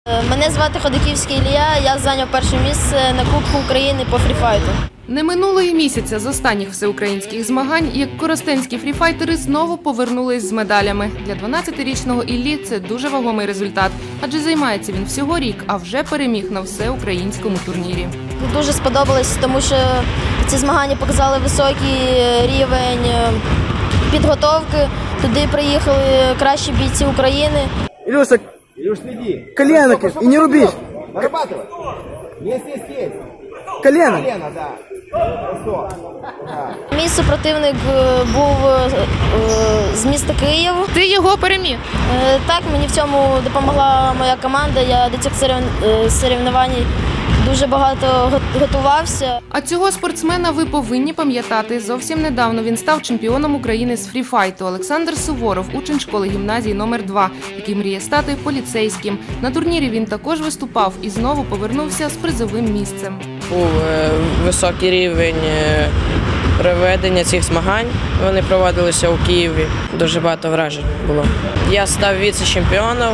Мене звати Ходаківський Ілля, я зайняв перше місце на Кубку України по фріфайту. Не минуло і місяця з останніх всеукраїнських змагань, як коростенські фріфайтери знову повернулись з медалями. Для 12-річного Іллі це дуже вагомий результат, адже займається він всього рік, а вже переміг на всеукраїнському турнірі. Дуже сподобалось, тому що ці змагання показали високий рівень підготовки. Туди приїхали кращі бійці України. Илюша, следи. колено и не рубись. Нарабатывай. Есть. Колено. Колено, да. Хорошо. Да. Мій супротивник був з міста Київ. Ти його переміг? Так, мені в цьому допомогла моя команда. Я до цих соревнувань дуже багато готувався. А цього спортсмена ви повинні пам'ятати. Зовсім недавно він став чемпіоном України з фріфайту. Олександр Суворов, учень школи-гімназії номер 2, який мріє стати поліцейським. На турнірі він також виступав і знову повернувся з призовим місцем. Був високий рівень проведення цих змагань. Вони проводилися у Києві. Дуже багато вражень було. Я став віце-чемпіоном,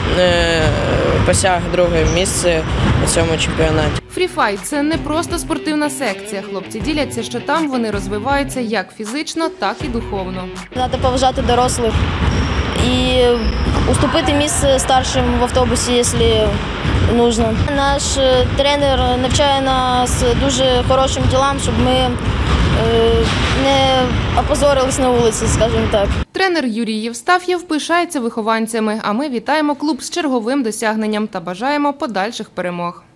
посяг друге місце у цьому чемпіонаті. Фріфайт – це не просто спортивна секція. Хлопці діляться, що там вони розвиваються як фізично, так і духовно. Треба поважати дорослих і уступити місце старшим в автобусі, якщо потрібно. Наш тренер навчає нас дуже хорошим ділам, щоб ми не опозорились на вулиці, скажімо так. Тренер Юрій Євстаф'єв пишається вихованцями, а ми вітаємо клуб з черговим досягненням та бажаємо подальших перемог.